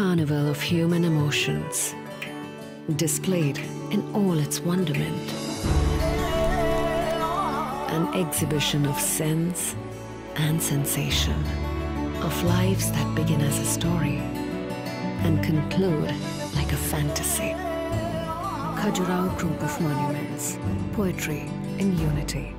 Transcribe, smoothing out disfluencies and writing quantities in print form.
carnival of human emotions, displayed in all its wonderment. An exhibition of sense and sensation, of lives that begin as a story and conclude like a fantasy. Khajuraho group of monuments, poetry in unity.